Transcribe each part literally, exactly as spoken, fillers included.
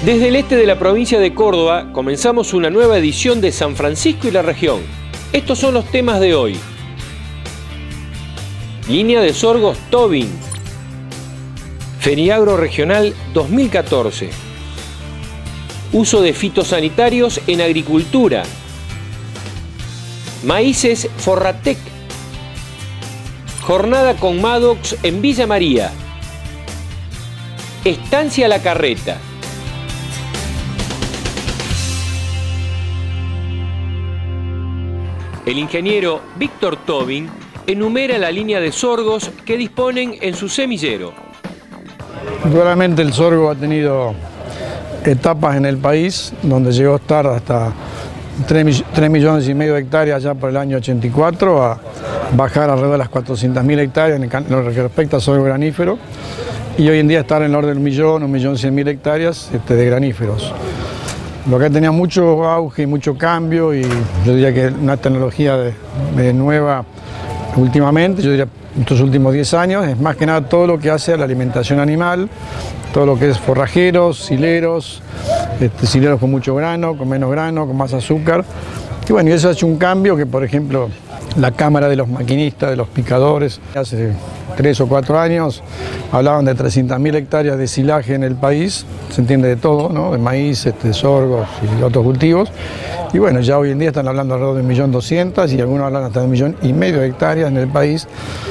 Desde el este de la provincia de Córdoba comenzamos una nueva edición de San Francisco y la región. Estos son los temas de hoy. Línea de sorgos Tobin. Feriagro Regional dos mil catorce. Uso de fitosanitarios en agricultura. Maíces Forratec. Jornada con Maddox en Villa María. Estancia La Carreta. El ingeniero Víctor Tobin enumera la línea de sorgos que disponen en su semillero. Realmente el sorgo ha tenido etapas en el país, donde llegó a estar hasta tres millones y medio de hectáreas ya por el año ochenta y cuatro, a bajar alrededor de las cuatrocientas mil hectáreas en lo que respecta al sorgo granífero, y hoy en día estar en el orden del millón, un millón cien mil hectáreas este, de graníferos. Lo que tenía mucho auge y mucho cambio, y yo diría que una tecnología de, de nueva últimamente, yo diría estos últimos diez años, es más que nada todo lo que hace a la alimentación animal, todo lo que es forrajeros, sileros, este, sileros con mucho grano, con menos grano, con más azúcar. Y bueno, y eso ha hecho un cambio que, por ejemplo, la Cámara de los Maquinistas, de los Picadores, hace tres o cuatro años hablaban de trescientas mil hectáreas de silaje en el país, se entiende de todo, ¿no? De maíz, este, sorgos y otros cultivos. Y bueno, ya hoy en día están hablando alrededor de un millón doscientas y algunos hablan hasta de un millón y medio de hectáreas en el país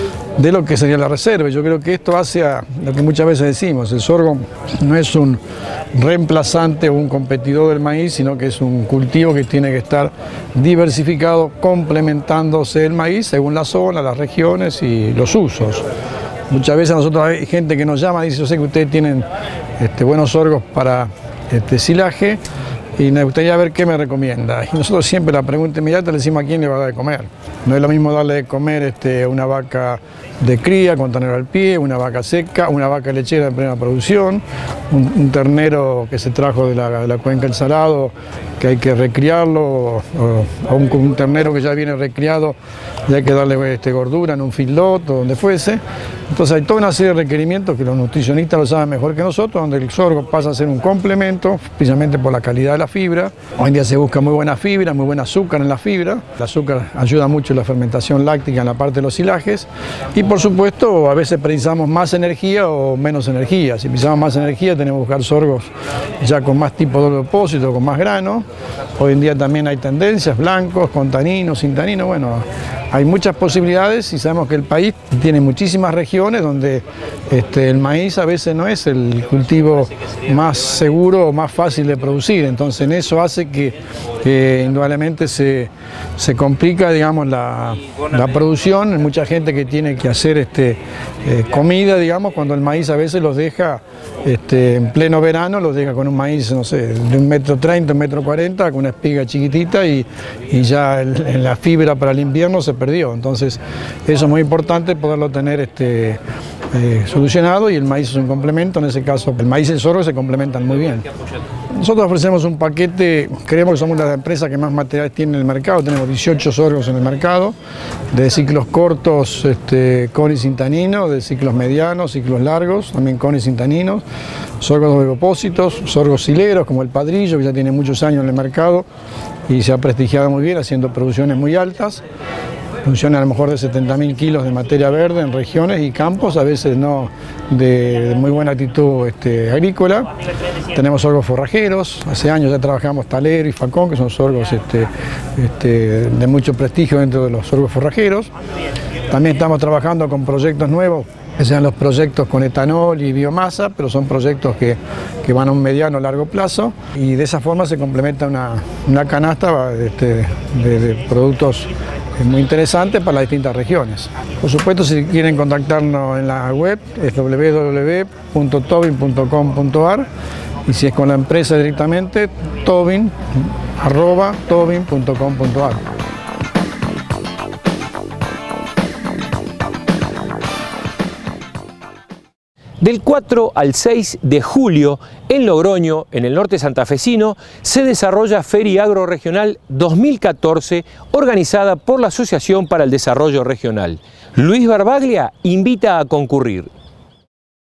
de lo que sería la reserva. Yo creo que esto hace a lo que muchas veces decimos, el sorgo no es un reemplazante o un competidor del maíz, sino que es un cultivo que tiene que estar diversificado, complementándose el maíz según la zona, las regiones y los usos. Muchas veces a nosotros hay gente que nos llama y dice, yo sé que ustedes tienen este, buenos sorgos para este, silaje, y me gustaría ver qué me recomienda. Y nosotros siempre la pregunta inmediata le decimos a quién le va a dar de comer. No es lo mismo darle de comer este, una vaca de cría con ternero al pie, una vaca seca, una vaca lechera en plena producción, un, un ternero que se trajo de la, de la cuenca del Salado, que hay que recriarlo, o, o un, un ternero que ya viene recriado y hay que darle este, gordura en un feedlot o donde fuese. Entonces hay toda una serie de requerimientos que los nutricionistas lo saben mejor que nosotros, donde el sorgo pasa a ser un complemento, precisamente por la calidad de la fibra. Hoy en día se busca muy buena fibra, muy buen azúcar en la fibra. El azúcar ayuda mucho en la fermentación láctica en la parte de los silajes. Y por supuesto, a veces precisamos más energía o menos energía. Si precisamos más energía, tenemos que buscar sorgos ya con más tipo de depósito, con más grano. Hoy en día también hay tendencias, blancos, con taninos, sin taninos. Bueno, hay muchas posibilidades y sabemos que el país tiene muchísimas regiones donde este, el maíz a veces no es el cultivo más seguro o más fácil de producir. Entonces en eso hace que, que indudablemente se, se complica, digamos, la, la producción. Hay mucha gente que tiene que hacer este, eh, comida, digamos, cuando el maíz a veces los deja este, en pleno verano, los deja con un maíz, no sé, de un metro treinta, un metro cuarenta, con una espiga chiquitita y, y ya el, en la fibra para el invierno se perdió. Entonces eso es muy importante poderlo tener este, eh, solucionado, y el maíz es un complemento. En ese caso el maíz y el sorgo se complementan muy bien. Nosotros ofrecemos un paquete, creemos que somos la empresa que más materiales tiene en el mercado, tenemos dieciocho sorgos en el mercado, de ciclos cortos este, con y sin tanino, de ciclos medianos, ciclos largos, también con y sin taninos, sorgos de depósitos, sorgos sileros como el Padrillo, que ya tiene muchos años en el mercado y se ha prestigiado muy bien haciendo producciones muy altas. Funciona a lo mejor de setenta mil kilos de materia verde en regiones y campos, a veces no de, de muy buena actitud este, agrícola. Tenemos sorgos forrajeros, hace años ya trabajamos Talero y Facón, que son sorgos este, este, de mucho prestigio dentro de los sorgos forrajeros. También estamos trabajando con proyectos nuevos, que sean los proyectos con etanol y biomasa, pero son proyectos que, que van a un mediano o largo plazo, y de esa forma se complementa una, una canasta este, de, de productos muy interesante para las distintas regiones. Por supuesto, si quieren contactarnos en la web es doble u doble u doble u punto tobin punto com punto a r, y si es con la empresa directamente, tobin arroba tobin punto com punto a r. Del cuatro al seis de julio, en Logroño, en el norte santafesino, se desarrolla Feriagro Regional dos mil catorce, organizada por la Asociación para el Desarrollo Regional. Luis Barbaglia invita a concurrir.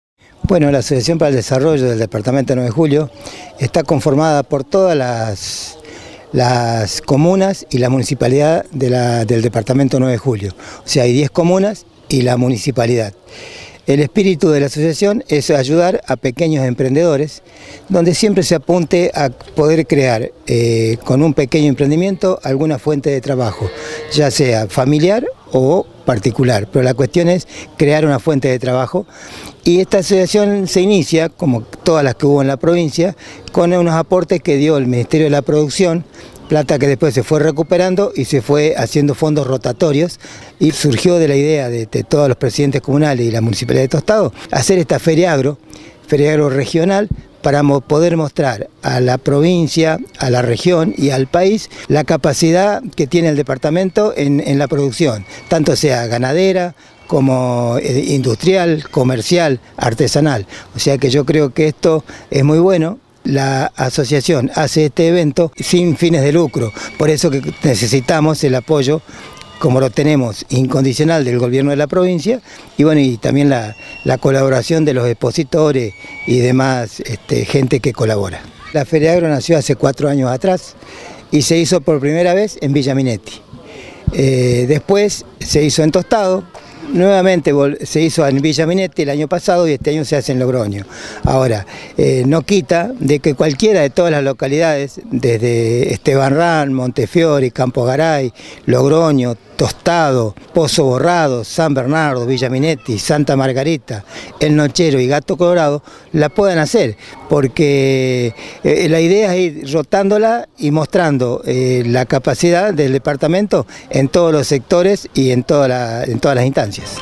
Bueno, la Asociación para el Desarrollo del Departamento nueve de Julio está conformada por todas las, las comunas y la municipalidad de la, del Departamento nueve de Julio. O sea, hay diez comunas y la municipalidad. El espíritu de la asociación es ayudar a pequeños emprendedores, donde siempre se apunte a poder crear eh, con un pequeño emprendimiento alguna fuente de trabajo, ya sea familiar o particular, pero la cuestión es crear una fuente de trabajo. Y esta asociación se inicia, como todas las que hubo en la provincia, con unos aportes que dio el Ministerio de la Producción, plata que después se fue recuperando y se fue haciendo fondos rotatorios, y surgió de la idea de, de todos los presidentes comunales y la Municipalidad de Tostado hacer esta Feria Agro, Feria Agro regional, para poder mostrar a la provincia, a la región y al país la capacidad que tiene el departamento en, en la producción, tanto sea ganadera, como industrial, comercial, artesanal. O sea que yo creo que esto es muy bueno. La asociación hace este evento sin fines de lucro, por eso que necesitamos el apoyo, como lo tenemos, incondicional del gobierno de la provincia, y bueno, y también la, la colaboración de los expositores y demás este, gente que colabora. La Feria Agro nació hace cuatro años atrás y se hizo por primera vez en Villa Minetti. Eh, después se hizo en Tostado. Nuevamente se hizo en Villa Minetti el año pasado y este año se hace en Logroño. Ahora, eh, no quita de que cualquiera de todas las localidades, desde Estebanrán, Montefiori, Campo Garay, Logroño, Tostado, Pozo Borrado, San Bernardo, Villa Minetti, Santa Margarita, El Nochero y Gato Colorado, la puedan hacer, porque eh, la idea es ir rotándola y mostrando eh, la capacidad del departamento en todos los sectores y en, toda la, en todas las instancias.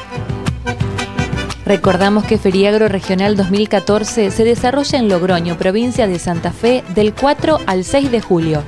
Recordamos que Feriagro Regional dos mil catorce se desarrolla en Logroño, provincia de Santa Fe, del cuatro al seis de julio.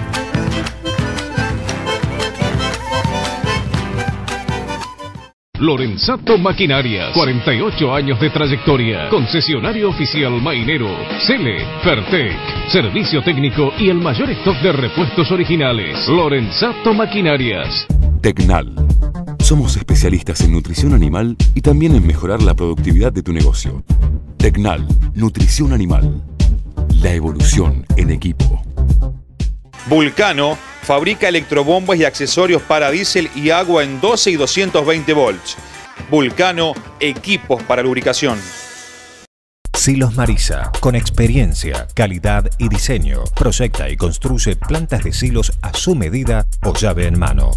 Lorenzato Maquinarias, cuarenta y ocho años de trayectoria, concesionario oficial Mainero, Cele, Pertec, servicio técnico y el mayor stock de repuestos originales. Lorenzato Maquinarias. Tecnal. Somos especialistas en nutrición animal y también en mejorar la productividad de tu negocio. Tecnal, nutrición animal. La evolución en equipo. Vulcano fabrica electrobombas y accesorios para diésel y agua en doce y doscientos veinte volts. Vulcano, equipos para lubricación. Silos Marisa, con experiencia, calidad y diseño, proyecta y construye plantas de silos a su medida o llave en mano.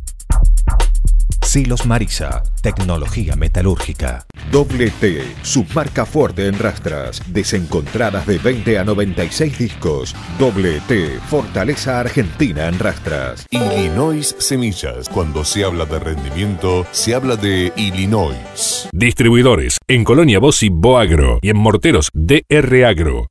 Silos Marisa, tecnología metalúrgica. Doble T, submarca fuerte en rastras, desencontradas de veinte a noventa y seis discos. Doble T, fortaleza argentina en rastras. Illinois Semillas. Cuando se habla de rendimiento, se habla de Illinois. Distribuidores en Colonia Bossi Boagro y en Morteros D R Agro.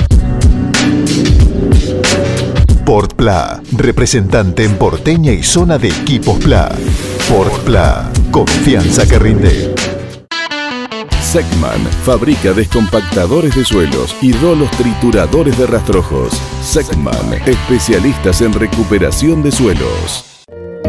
Portpla, representante en Porteña y zona de equipos Pla. Portpla, confianza que rinde. Secman fabrica descompactadores de suelos y rolos trituradores de rastrojos. Secman, especialistas en recuperación de suelos.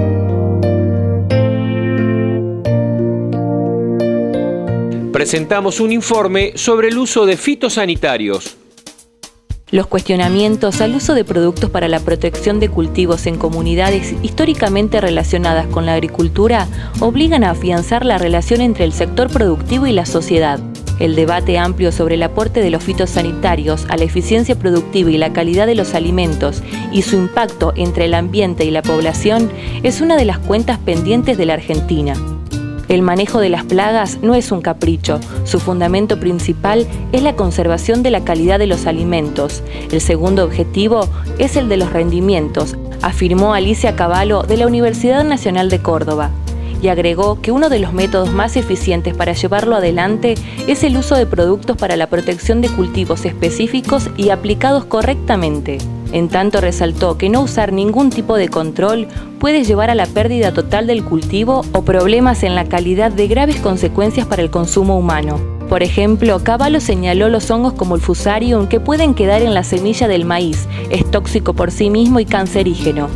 Presentamos un informe sobre el uso de fitosanitarios. Los cuestionamientos al uso de productos para la protección de cultivos en comunidades históricamente relacionadas con la agricultura obligan a afianzar la relación entre el sector productivo y la sociedad. El debate amplio sobre el aporte de los fitosanitarios a la eficiencia productiva y la calidad de los alimentos y su impacto entre el ambiente y la población es una de las cuentas pendientes de la Argentina. El manejo de las plagas no es un capricho, su fundamento principal es la conservación de la calidad de los alimentos. El segundo objetivo es el de los rendimientos, afirmó Alicia Cavallo de la Universidad Nacional de Córdoba. Y agregó que uno de los métodos más eficientes para llevarlo adelante es el uso de productos para la protección de cultivos específicos y aplicados correctamente. En tanto resaltó que no usar ningún tipo de control puede llevar a la pérdida total del cultivo o problemas en la calidad de graves consecuencias para el consumo humano. Por ejemplo, Cavallo señaló los hongos como el fusarium que pueden quedar en la semilla del maíz, es tóxico por sí mismo y cancerígeno.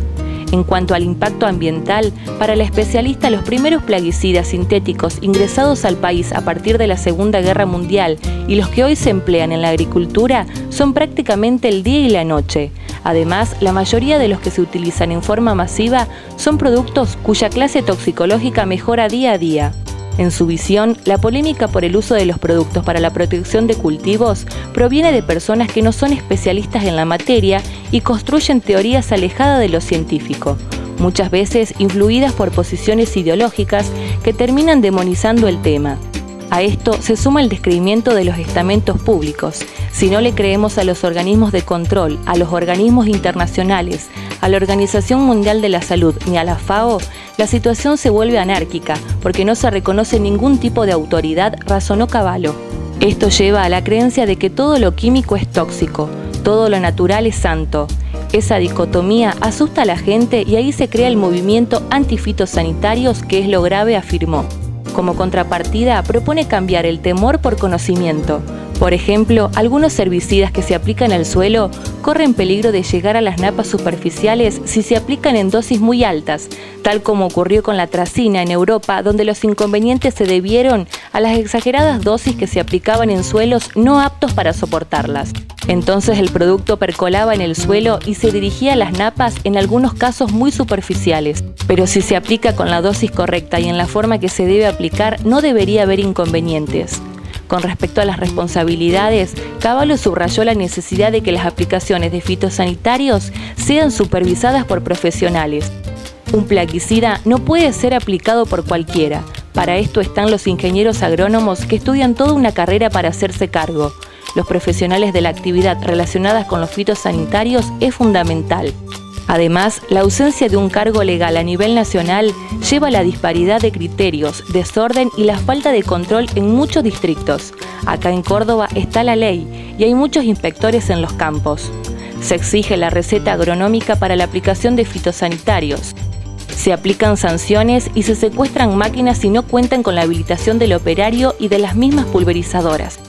En cuanto al impacto ambiental, para la especialista los primeros plaguicidas sintéticos ingresados al país a partir de la Segunda Guerra Mundial y los que hoy se emplean en la agricultura son prácticamente el día y la noche. Además, la mayoría de los que se utilizan en forma masiva son productos cuya clase toxicológica mejora día a día. En su visión, la polémica por el uso de los productos para la protección de cultivos proviene de personas que no son especialistas en la materia y construyen teorías alejadas de lo científico, muchas veces influidas por posiciones ideológicas que terminan demonizando el tema. A esto se suma el descreimiento de los estamentos públicos. Si no le creemos a los organismos de control, a los organismos internacionales, a la Organización Mundial de la Salud ni a la FAO, la situación se vuelve anárquica porque no se reconoce ningún tipo de autoridad, razonó Cavallo. Esto lleva a la creencia de que todo lo químico es tóxico, todo lo natural es santo. Esa dicotomía asusta a la gente y ahí se crea el movimiento antifitosanitarios, que es lo grave, afirmó. Como contrapartida, propone cambiar el temor por conocimiento. Por ejemplo, algunos herbicidas que se aplican al suelo corren peligro de llegar a las napas superficiales si se aplican en dosis muy altas, tal como ocurrió con la tracina en Europa, donde los inconvenientes se debieron a las exageradas dosis que se aplicaban en suelos no aptos para soportarlas. Entonces el producto percolaba en el suelo y se dirigía a las napas, en algunos casos muy superficiales. Pero si se aplica con la dosis correcta y en la forma que se debe aplicar, no debería haber inconvenientes. Con respecto a las responsabilidades, Cavallo subrayó la necesidad de que las aplicaciones de fitosanitarios sean supervisadas por profesionales. Un plaguicida no puede ser aplicado por cualquiera. Para esto están los ingenieros agrónomos que estudian toda una carrera para hacerse cargo. Los profesionales de la actividad relacionadas con los fitosanitarios es fundamental. Además, la ausencia de un cargo legal a nivel nacional lleva a la disparidad de criterios, desorden y la falta de control en muchos distritos. Acá en Córdoba está la ley y hay muchos inspectores en los campos. Se exige la receta agronómica para la aplicación de fitosanitarios. Se aplican sanciones y se secuestran máquinas si no cuentan con la habilitación del operario y de las mismas pulverizadoras.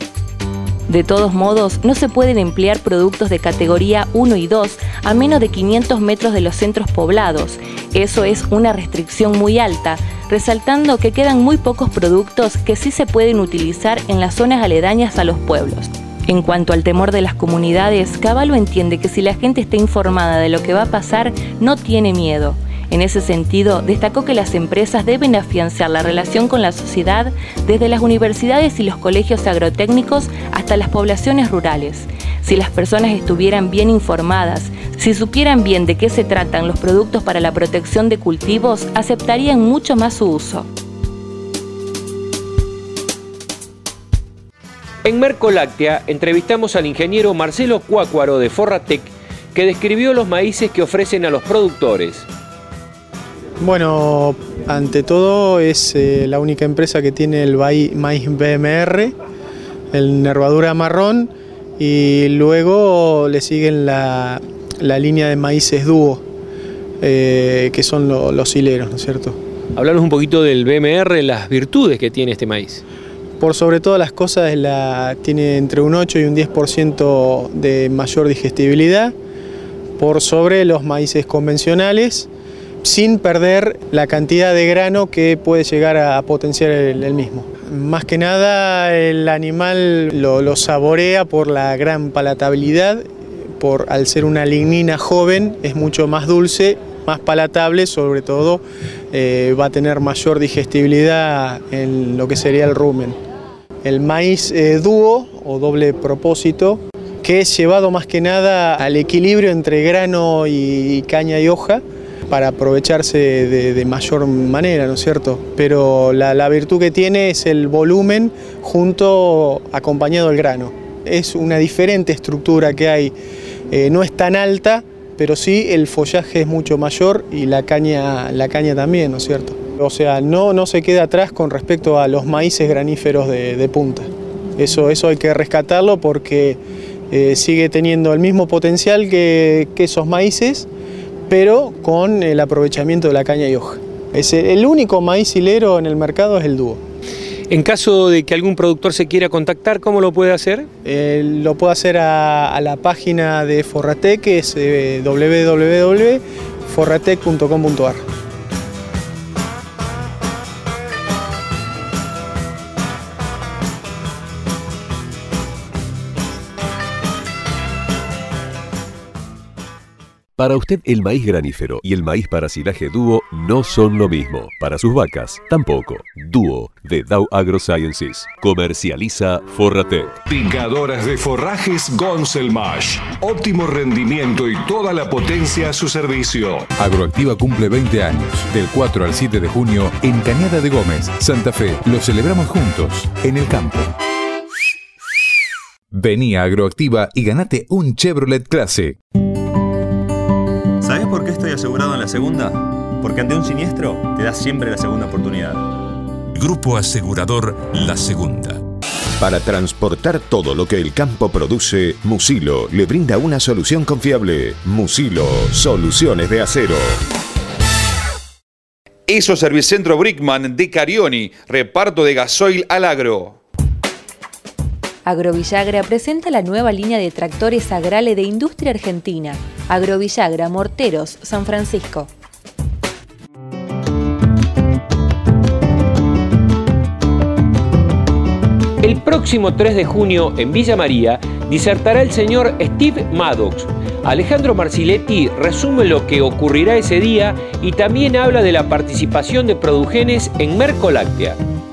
De todos modos, no se pueden emplear productos de categoría uno y dos a menos de quinientos metros de los centros poblados. Eso es una restricción muy alta, resaltando que quedan muy pocos productos que sí se pueden utilizar en las zonas aledañas a los pueblos. En cuanto al temor de las comunidades, Cavallo entiende que si la gente está informada de lo que va a pasar, no tiene miedo. En ese sentido, destacó que las empresas deben afianzar la relación con la sociedad desde las universidades y los colegios agrotécnicos hasta las poblaciones rurales. Si las personas estuvieran bien informadas, si supieran bien de qué se tratan los productos para la protección de cultivos, aceptarían mucho más su uso. En Mercoláctea entrevistamos al ingeniero Marcelo Cuácuaro de Forratec, que describió los maíces que ofrecen a los productores. Bueno, ante todo es eh, la única empresa que tiene el maíz B M R, el nervadura marrón, y luego le siguen la, la línea de maíces dúo, eh, que son lo, los hileros, ¿no es cierto? Hablanos un poquito del B M R, las virtudes que tiene este maíz. Por sobre todas las cosas, la, tiene entre un ocho y un diez por ciento de mayor digestibilidad por sobre los maíces convencionales, sin perder la cantidad de grano que puede llegar a potenciar el, el mismo. Más que nada el animal lo, lo saborea por la gran palatabilidad, por, al ser una lignina joven es mucho más dulce, más palatable, sobre todo eh, va a tener mayor digestibilidad en lo que sería el rumen. El maíz eh, dúo o doble propósito, que es llevado más que nada al equilibrio entre grano y caña y hoja, para aprovecharse de, de mayor manera, ¿no es cierto? Pero la, la virtud que tiene es el volumen junto acompañado del grano. Es una diferente estructura que hay, eh, no es tan alta, pero sí el follaje es mucho mayor y la caña, la caña también, ¿no es cierto? O sea, no, no se queda atrás con respecto a los maíces graníferos de, de punta. Eso, eso hay que rescatarlo porque eh, sigue teniendo el mismo potencial que, que esos maíces, pero con el aprovechamiento de la caña y hoja. Es el único maíz hilero en el mercado es el dúo. En caso de que algún productor se quiera contactar, ¿cómo lo puede hacer? Eh, lo puede hacer a, a la página de Forratec, que es eh, w w w punto forratec punto com punto ar. Para usted el maíz granífero y el maíz para silaje Dúo no son lo mismo. Para sus vacas, tampoco. Dúo de Dow AgroSciences. Comercializa Forratec. Picadoras de forrajes Gonselmash. Óptimo rendimiento y toda la potencia a su servicio. Agroactiva cumple veinte años. Del cuatro al siete de junio en Cañada de Gómez, Santa Fe. Lo celebramos juntos, en el campo. Vení a Agroactiva y ganate un Chevrolet Clase. ¿Sabés por qué estoy asegurado en la segunda? Porque ante un siniestro te da siempre la segunda oportunidad. Grupo Asegurador La Segunda. Para transportar todo lo que el campo produce, Musilo le brinda una solución confiable. Musilo, soluciones de acero. Eso Servicentro Brickman de Carioni, reparto de gasoil al agro. Agrovillagra presenta la nueva línea de tractores Agrale de Industria Argentina. Agrovillagra, Morteros, San Francisco. El próximo tres de junio en Villa María disertará el señor Steve Maddox. Alejandro Marsiletti resume lo que ocurrirá ese día y también habla de la participación de Produgenes en Mercoláctea.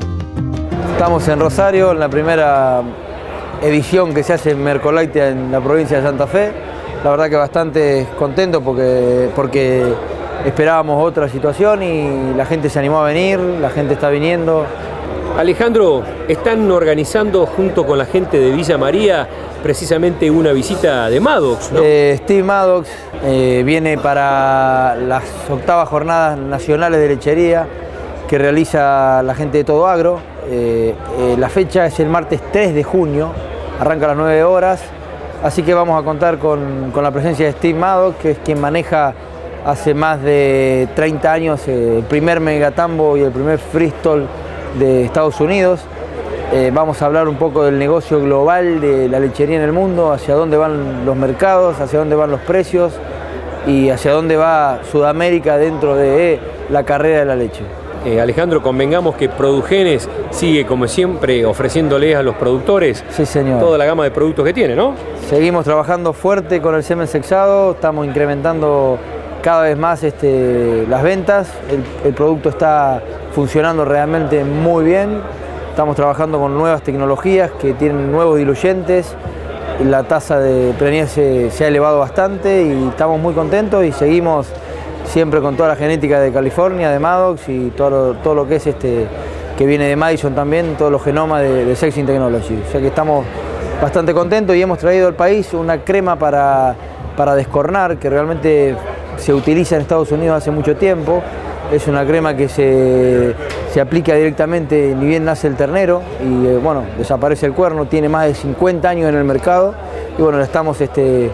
Estamos en Rosario, en la primera edición que se hace en Mercoláctea en la provincia de Santa Fe. La verdad que bastante contento porque, porque esperábamos otra situación y la gente se animó a venir, la gente está viniendo. Alejandro, están organizando junto con la gente de Villa María precisamente una visita de Maddox, ¿no? Eh, Steve Maddox eh, viene para las octavas jornadas nacionales de lechería que realiza la gente de Todo Agro. Eh, eh, la fecha es el martes tres de junio, arranca a las nueve horas, así que vamos a contar con, con la presencia de Steve Maddox, que es quien maneja hace más de treinta años eh, el primer megatambo y el primer freestyle de Estados Unidos. Eh, vamos a hablar un poco del negocio global de la lechería en el mundo, hacia dónde van los mercados, hacia dónde van los precios y hacia dónde va Sudamérica dentro de la carrera de la leche. Eh, Alejandro, convengamos que Produgenes sigue, como siempre, ofreciéndoles a los productores sí, señor. toda la gama de productos que tiene, ¿no? Seguimos trabajando fuerte con el semen sexado, estamos incrementando cada vez más este, las ventas, el, el producto está funcionando realmente muy bien, estamos trabajando con nuevas tecnologías que tienen nuevos diluyentes, la tasa de preñez se, se ha elevado bastante y estamos muy contentos y seguimos siempre con toda la genética de California, de Maddox y todo lo, todo lo que es este que viene de Madison también, todos los genomas de, de Sexing Technology. O sea que estamos bastante contentos y hemos traído al país una crema para, para descornar que realmente se utiliza en Estados Unidos hace mucho tiempo. Es una crema que se, se aplica directamente ni bien nace el ternero y eh, bueno, desaparece el cuerno, tiene más de cincuenta años en el mercado y bueno, estamos este,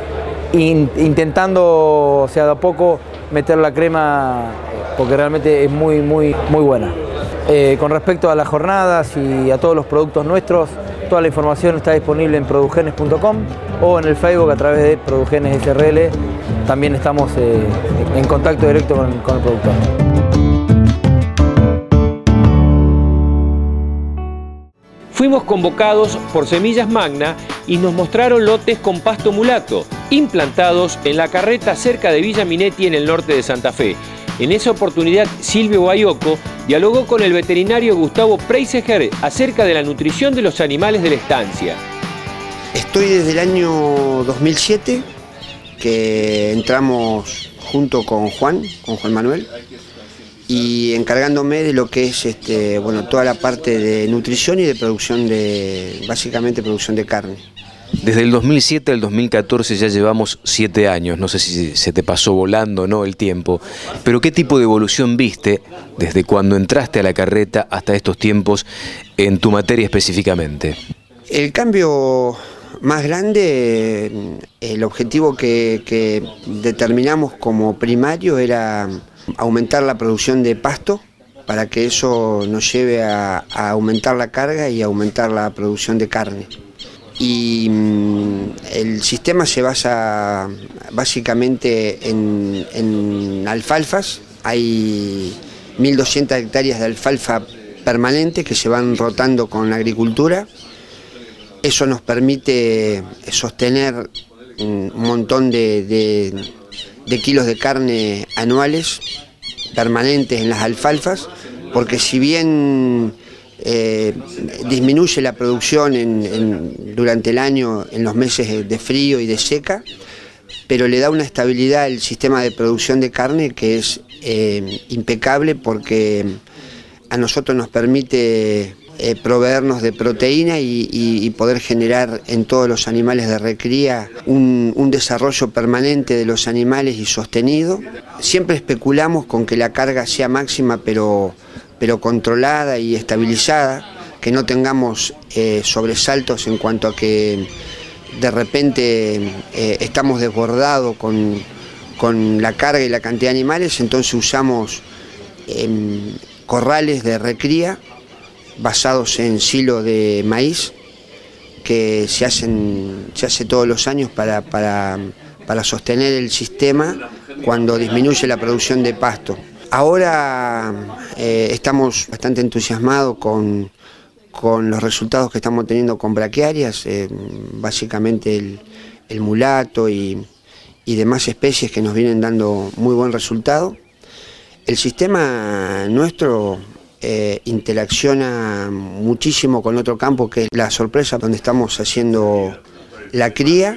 in, intentando, o sea, de a poco meter la crema porque realmente es muy, muy, muy buena. Eh, con respecto a las jornadas y a todos los productos nuestros, toda la información está disponible en produgenes punto com o en el Facebook a través de Produgenes S R L. También estamos eh, en contacto directo con, con el productor. Fuimos convocados por Semillas Magna y nos mostraron lotes con pasto mulato, implantados en la carreta cerca de Villa Minetti en el norte de Santa Fe. En esa oportunidad, Silvio Bayoco dialogó con el veterinario Gustavo Preiseger acerca de la nutrición de los animales de la estancia. Estoy desde el año dos mil siete, que entramos junto con Juan, con Juan Manuel, y encargándome de lo que es este, bueno, toda la parte de nutrición y de producción de, básicamente producción de carne. Desde el dos mil siete al dos mil catorce ya llevamos siete años, no sé si se te pasó volando o no el tiempo, pero ¿qué tipo de evolución viste desde cuando entraste a la carreta hasta estos tiempos en tu materia específicamente? El cambio más grande, el objetivo que, que determinamos como primario era aumentar la producción de pasto para que eso nos lleve a, a aumentar la carga y a aumentar la producción de carne. y mm, el sistema se basa básicamente en, en alfalfas. Hay mil doscientas hectáreas de alfalfa permanente que se van rotando con la agricultura. Eso nos permite sostener un montón de, de, de kilos de carne anuales permanentes en las alfalfas, porque si bien eh, disminuye la producción en, en, durante el año en los meses de frío y de seca, pero le da una estabilidad al sistema de producción de carne que es eh, impecable, porque a nosotros nos permite eh, proveernos de proteína y, y, y poder generar en todos los animales de recría un, un desarrollo permanente de los animales y sostenido. Siempre especulamos con que la carga sea máxima, pero, pero controlada y estabilizada, que no tengamos eh, sobresaltos en cuanto a que de repente eh, estamos desbordados con, con la carga y la cantidad de animales. Entonces usamos eh, corrales de recría basados en silo de maíz que se hacen se hace todos los años para, para, para sostener el sistema cuando disminuye la producción de pasto. Ahora eh, estamos bastante entusiasmados con, con los resultados que estamos teniendo con braquiarias, eh, básicamente el, el mulato y, y demás especies que nos vienen dando muy buen resultado. El sistema nuestro eh, interacciona muchísimo con otro campo, que es la sorpresa, donde estamos haciendo la cría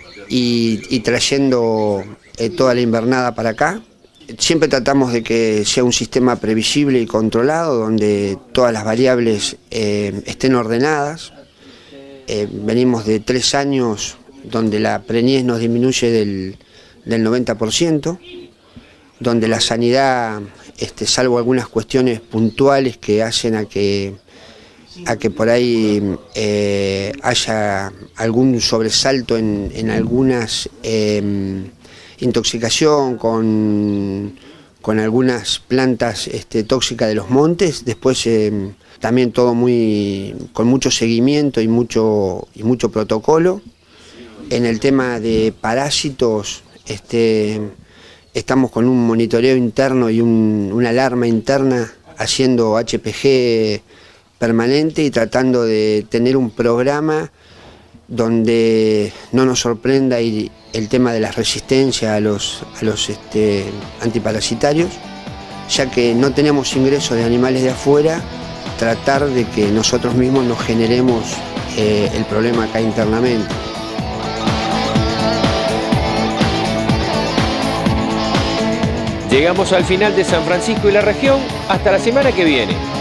y, y trayendo eh, toda la invernada para acá. Siempre tratamos de que sea un sistema previsible y controlado, donde todas las variables eh, estén ordenadas. Eh, venimos de tres años donde la preñez nos disminuye del, del noventa por ciento, donde la sanidad, este, salvo algunas cuestiones puntuales que hacen a que, a que por ahí eh, haya algún sobresalto en, en algunas eh, intoxicación con, con algunas plantas este, tóxicas de los montes, después eh, también todo muy con mucho seguimiento y mucho, y mucho protocolo. En el tema de parásitos, este, estamos con un monitoreo interno y un, una alarma interna, haciendo H P G permanente y tratando de tener un programa donde no nos sorprenda el, el tema de la resistencia a los, a los este, antiparasitarios, ya que no tenemos ingresos de animales de afuera, tratar de que nosotros mismos nos generemos eh, el problema acá internamente. Llegamos al final de San Francisco y la región. Hasta la semana que viene.